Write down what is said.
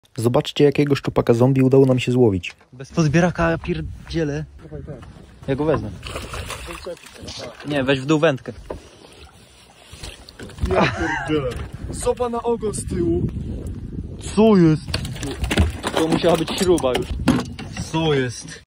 Zobaczcie, jakiego szczupaka zombie udało nam się złowić. Bez podbieraka pierdzielę. Ja go wezmę. Nie, weź w dół wędkę. Ja pierdzielę. Sopa na ogon z tyłu. Co jest? To musiała być śruba już. Co jest?